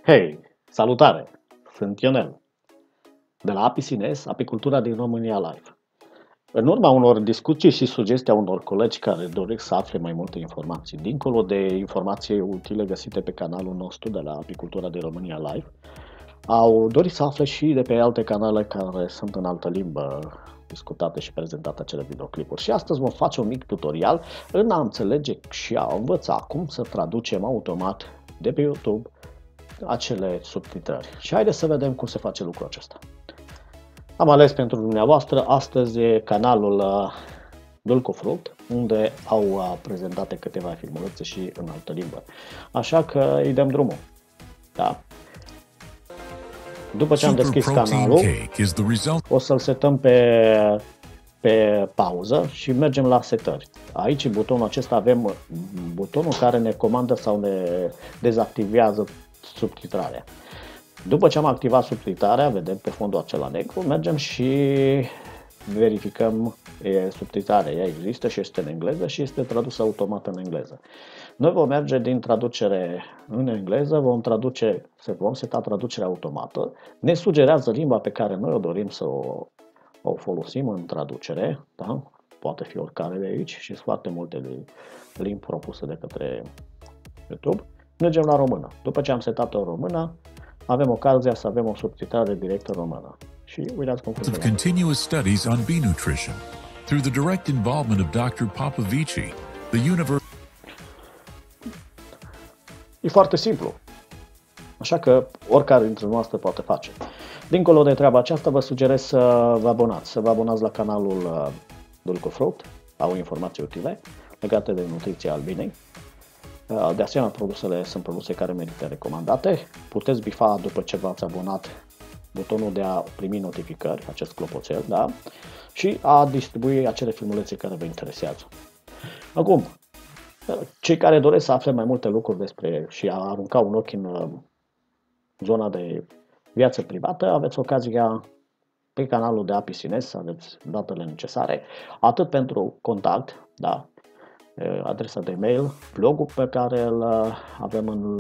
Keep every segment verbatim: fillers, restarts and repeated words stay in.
Hei, salutare! Sunt Ionel, de la Apisines, Apicultura din România Live. În urma unor discuții și sugestii a unor colegi care doresc să afle mai multe informații, dincolo de informații utile găsite pe canalul nostru de la Apicultura din România Live, au dorit să afle și de pe alte canale care sunt în altă limbă discutate și prezentate acele videoclipuri. Și astăzi vom face un mic tutorial în a înțelege și a învăța cum să traducem automat de pe YouTube acele subtitrări. Și haideți să vedem cum se face lucrul acesta. Am ales pentru dumneavoastră astăzi canalul Dulcofruct, unde au prezentate câteva filmulețe și în altă limbă. Așa că îi dăm drumul. Da? După ce am deschis canalul, o să-l setăm pe, pe pauză și mergem la setări. Aici, în butonul acesta, avem butonul care ne comandă sau ne dezactivează subtitrarea. După ce am activat subtitrarea, vedem pe fondul acela negru, mergem și verificăm e, subtitrarea. Ea există și este în engleză și este tradusă automat în engleză. Noi vom merge din traducere în engleză, vom traduce, vom seta traducerea automată. Ne sugerează limba pe care noi o dorim să o, o folosim în traducere. Da? Poate fi oricare de aici și sunt foarte multe limbi propuse de către YouTube. Mergem la română. După ce am setat-o în română, avem ocazia să avem o subtitrare directă în română. Și uitați cum funcționează. Continuous studies on bee nutrition through the direct involvement of doctor Popovici, the university. E foarte simplu. Așa că oricare dintre noastre poate face. Dincolo de treaba aceasta, vă sugerez să vă abonați. Să vă abonați la canalul Dulcofruct. Au informații utile legate de nutriția albinei. De asemenea, produsele sunt produse care merită recomandate. Puteți bifa după ce v-ați abonat butonul de a primi notificări, acest clopoțel, da? Și a distribui acele filmulețe care vă interesează. Acum, cei care doresc să afle mai multe lucruri despre și a arunca un ochi în zona de viață privată, aveți ocazia pe canalul de Apisines să aveți datele necesare, atât pentru contact, da? Adresa de mail, blogul pe care îl avem în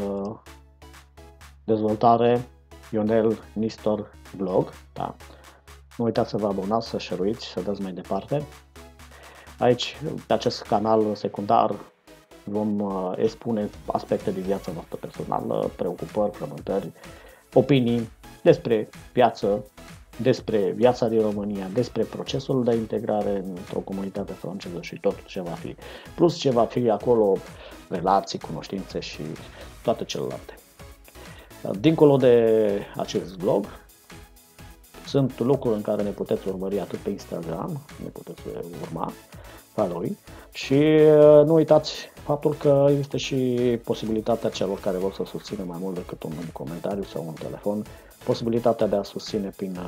dezvoltare, Ionel Nistor Blog. Da. Nu uitați să vă abonați, să share-uiți, să dați mai departe. Aici, pe acest canal secundar, vom expune aspecte de viața noastră personală, preocupări, frământări, opinii despre piață, despre viața din România, despre procesul de integrare într-o comunitate franceză și tot ce va fi. Plus ce va fi acolo, relații, cunoștințe și toate celelalte. Dincolo de acest blog, sunt locuri în care ne puteți urmări atât pe Instagram, ne puteți urma, follow-i, și nu uitați faptul că există și posibilitatea celor care vor să susțină mai mult decât un comentariu sau un telefon, posibilitatea de a susține prin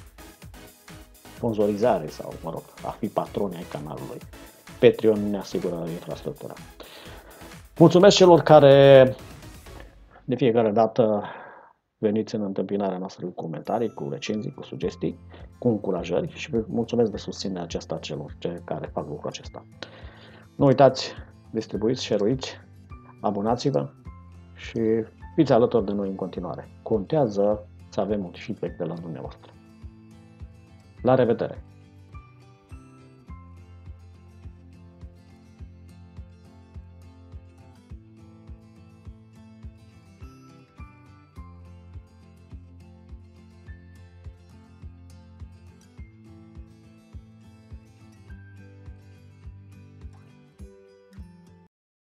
sponsorizare sau, mă rog, a fi patroni ai canalului. Patreon ne asigură infrastructura. Mulțumesc celor care de fiecare dată veniți în întâmpinarea noastră cu comentarii, cu recenzii, cu sugestii, cu încurajări și mulțumesc de susținerea aceasta celor care fac lucrul acesta. Nu uitați, distribuiți, share-uiți, abonați-vă și fiți alături de noi în continuare. Contează să avem un feedback de la dumneavoastră. La revedere!